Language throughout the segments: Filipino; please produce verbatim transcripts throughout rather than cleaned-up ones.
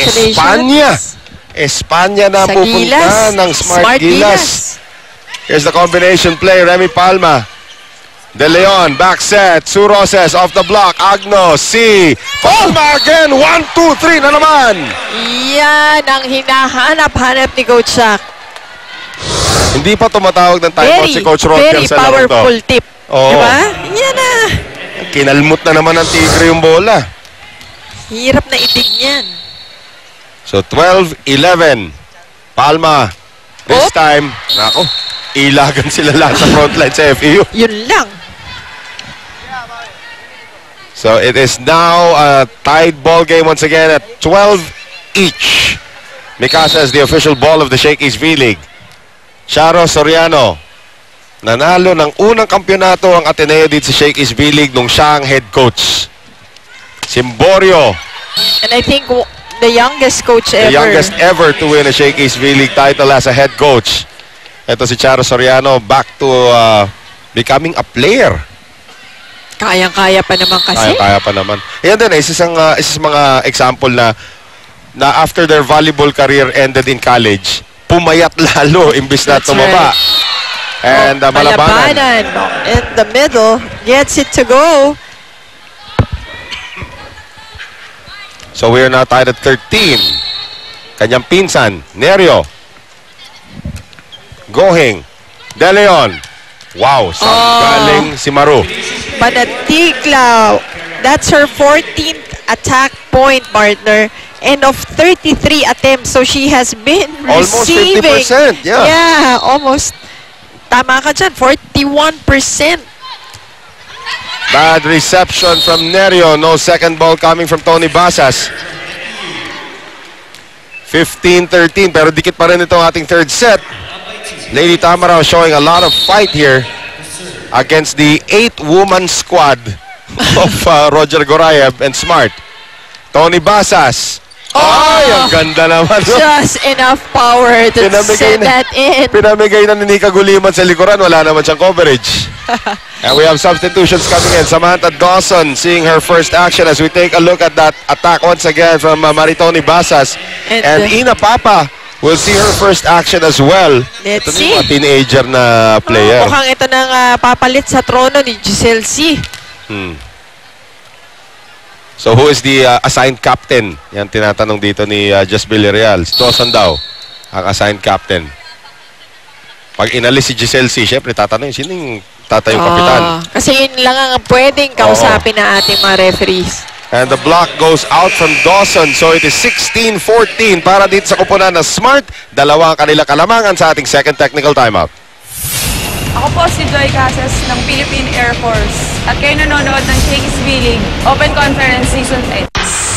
Espanya. Espanya na Sa pupunta Gilas. ng Smart, Smart Gilas. Gilas. Here's the combination play. Remy Palma. De Leon, back set. Sue Roses off the block. Agno, C. Palma again. One, two, three na naman. Yan ang hinahanap-hanap ni Coach Shaq. Hindi pa tumatawag ng timeout si Coach Rodger very sa larong to. powerful tip. Oo. Diba? Yan na. Kinalmot na naman ng Tigre yung bola. Hirap na itig niyan. So, twelve eleven. Palma. This Oh. time, nako, ilagan sila lahat sa frontline sa F E U. Yun lang. So, it is now a tied ball game once again at twelve each. Mikasa is the official ball of the Shakey's V-League. Charo Soriano. Nanalo ng unang kampyonato ang Ateneo dito sa Shakey's V-League nung siya ang head coach. Simborio. And I think the youngest coach ever. The youngest ever to win a Shakey's V-League title as a head coach. Ito si Charo Soriano back to uh, becoming a player. Kayang-kaya pa naman kasi. Kaya-kaya pa naman. Yan din, isa isang, uh, isa sa mga example na na after their volleyball career ended in college, pumayat lalo imbis na That's tumaba. right. And uh, malabanan. Malabanan in the middle gets it to go. So we are now tied at thirteen. Kanyang pinsan, Nerio. Gohing. De Leon. Wow, saan Oh. galing si Maru. Panatiglaw. That's her fourteenth attack point, partner. And of thirty-three attempts. So she has been Almost receiving. fifty percent, yeah. Yeah, almost. Tama ka dyan, forty-one percent. Bad reception from Nerio. No second ball coming from Tony Basas. fifteen thirteen, pero dikit pa rin itong ating third set. Lady Tamarao showing a lot of fight here against the eight-woman squad of uh, Roger Gorayev and Smart. Tony Basas. Oh! Ay, ang ganda naman. Just enough power to Pinamigay send na- that in. Pinamigay na ni Nika Guliman sa likuran. Wala naman siyang coverage. And we have substitutions coming in. Samantha Dawson seeing her first action as we take a look at that attack once again from uh, Maritoni Basas. And, And uh, Ina Papa will see her first action as well. Let's Ito see. yung mga teenager na player. Oh, mukhang ito nang uh, papalit sa trono ni Giselle C. Hmm. So who is the uh, assigned captain? Yan tinatanong dito ni uh, Just Villarreal. Si Dawson daw ang assigned captain. Pag inalis si Giselle C, syempre tatanong, sino yung tatayong kapitan? Ah, kasi yun lang ang pwedeng kausapin na ating mga referees. And the block goes out from Dawson. So it is sixteen fourteen para dito sa kupunan na Smart. Dalawa ang kanila kalamangan sa ating second technical timeout. Ako po si Joy Casas ng Philippine Air Force at kayo nanonood ng Shakey's V-League Open Conference Season eight.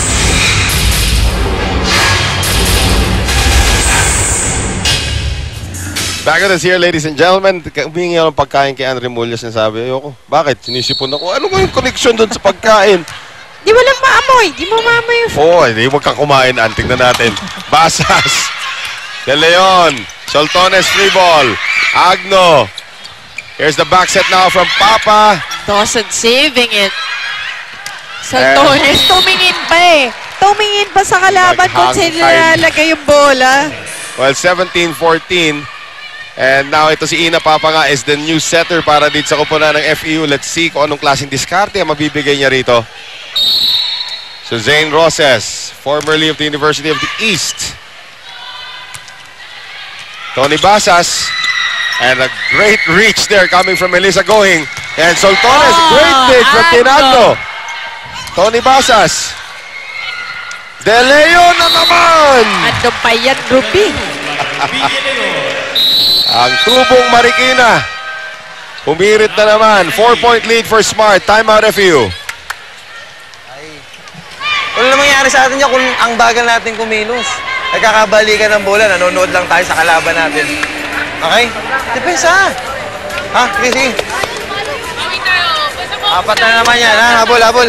Back at us here, ladies and gentlemen. Humingi ako ng pagkain kay Andre Mullas na sabi, ayoko, bakit? Sinisipon ako. Ano ba yung connection doon sa pagkain? Di mo lang maamoy. Di mo maamoy yung... Oo, oh, hindi huwag kang kumain. An. Tingnan natin. Basas. De Leon. Soltones free ball. Agno. Here's the back set now from Papa. Dawson saving it. Sa Eh. Torres, tumingin pa eh. Tumingin pa sa kalaban kung Naghang sino time. nilalagay yung bola. Well, seventeen fourteen. And now ito si Ina Papa nga is the new setter para dito sa kupunan ng F E U. Let's see kung anong klaseng diskarte ang mabibigay niya rito. So Zane Roses, formerly of the University of the East. Tony Basas. And a great reach there coming from Melissa Gohing. And Soltones, Oh, great dig from Agno. Tinagno. Tony Basas. De Leon na naman! Ano pa yan, Ruby? Ang tubong Marikina. Humirit na naman. Four-point lead for Smart. Timeout F E U. Ano na mangyari sa atin niya kung ang bagal natin kumilos? Nagkakabalikan ng bola, nanonood lang tayo sa kalaban natin. Okay? Depensa! Ha? Sige, sige. Apat na naman yan, ha? Habol, habol.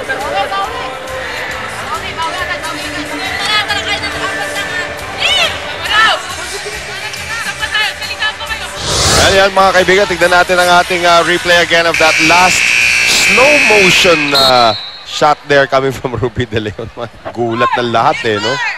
Ayan mga kaibigan, tignan natin ang ating uh, replay again of that last slow motion uh, shot there coming from Ruby De Leon. Gulat na lahat eh, no?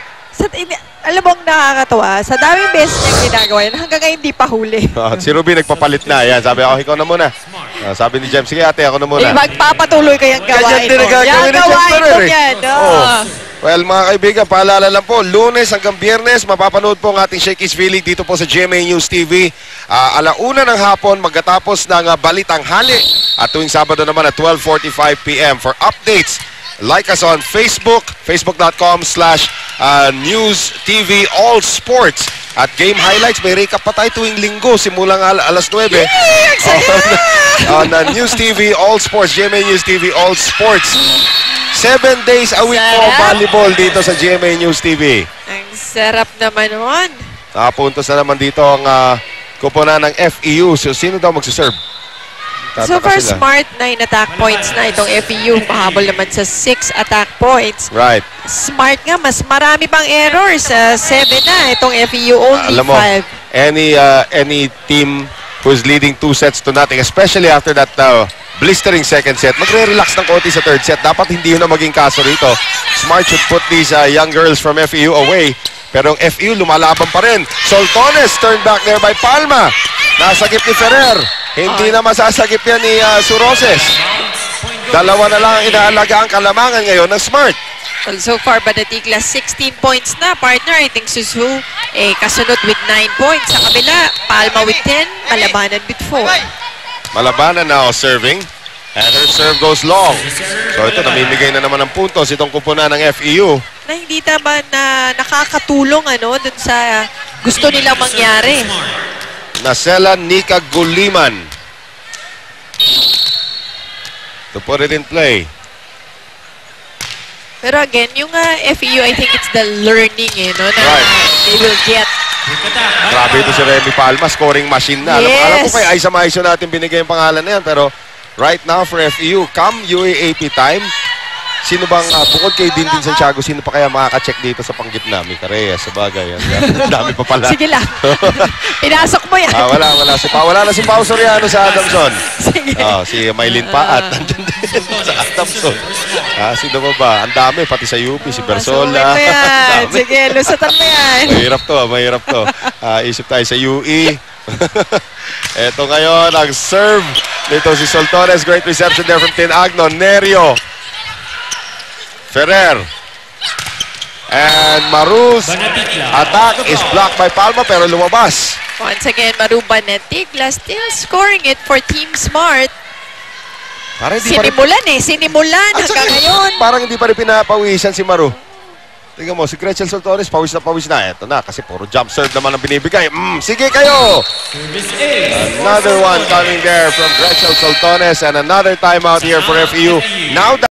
sa, ini, alam mo ang nakakatawa, sa daming beses niya ginagawa yan, hanggang ngayon hindi pa huli. Ah, si Ruby nagpapalit na. Yan, sabi ako, ikaw na muna. Ah, sabi ni Jem, sige ate, ako na muna. Eh, magpapatuloy ko yung gawain din mo. ang gagawin Yan, ni Jem gawain Ferrer, mo eh. yan. Oo. Oh. Well, mga kaibigan, paalala lang po, Lunes hanggang Biyernes, mapapanood po ang ating Shakey's V-League dito po sa G M A News T V. Uh, alauna ng hapon, magkatapos ng uh, Balitang Hali. At tuwing Sabado naman at twelve forty-five p m For updates, like us on Facebook, facebook.com slash News TV All Sports. At game highlights, may recap pa tayo tuwing linggo, simulang al alas nuwebe. On, on uh, News T V All Sports, G M A News T V All Sports. Seven days a week po volleyball dito sa G M A News T V. Ang sarap naman nun. Nakapuntos na naman dito ang uh, kuponan ng F E U. So, sino daw magsiserve? Tataka So far, sila. smart nine attack points na itong F E U. Mahabol naman sa six attack points. Right. Smart nga, mas marami pang errors. Uh, seven na itong F E U, only Alam mo, five. any uh, any team who's leading two sets to nothing, especially after that uh, blistering second set, magre-relax ng konti sa third set. Dapat hindi yun na maging kaso rito. Smart should put these uh, young girls from F E U away. Pero ang F E U lumalaban pa rin. Soltones turned back there by Palma. Nasagip ni Ferrer. Hindi na masasagip yan ni uh, Suroses. Dalawa na lang ang inaalaga ang kalamangan ngayon ng Smart. Well, so far, Banatigla, sixteen points na. Partner, I think Susu, eh, kasunod with nine points. Sa kabila, Palma with ten, Malabanan with four. Malabanan now serving. And her serve goes long. So ito, namimigay na naman ng puntos itong kupunan ng F E U. Na hindi naman na nakakatulong ano, dun sa gusto nilang mangyari. Nasela Nika Guliman to put it in play. Pero again, yung uh, F E U, I think it's the learning, eh, no, na Right. they will get. Grabe ito si Remy Palma, scoring machine na. Alam, Yes. alam ko kay Aiza Maiso natin binigay yung pangalan na yan, pero right now for F E U, come U A A P time, sino bang, uh, bukod kay Dindin Santiago, sino pa kaya makaka-check dito sa panggitna? Mika Reyes, sa bagay. Ang dami pa pala. Sige lang. Pinasok mo yan. Ah, wala, wala. Si pa, wala na si Pao Soriano sa Adamson. Sige. Ah, si Maylin Paat. Nandyan din sa Adamson. Ah, sino ba ba? Ang dami, pati sa U P, si Bersola. Pasukin mo yan. Ang dami. Sige, lusatan mo yan. Mahirap to, mahirap to. Ah, isip tayo sa U E. Ito ngayon, ang serve nito si Soltones. Great reception there from Tin Agno. Nerio. Ferrer. And Maruz. Attack is blocked by Palma pero lumabas. Once again, Maruba Netigla still scoring it for Team Smart. Parang hindi pa rin, Sinimulan eh, sinimulan At hanggang saka, ngayon. parang hindi pa rin pinapawisan si Maru. Tingnan mo, si Gretchen Soltones, pawis na pawis na. Ito na, kasi puro jump serve naman ang binibigay. Mm, sige kayo! Another one coming there from Gretchen Soltones and another timeout here for F E U. Now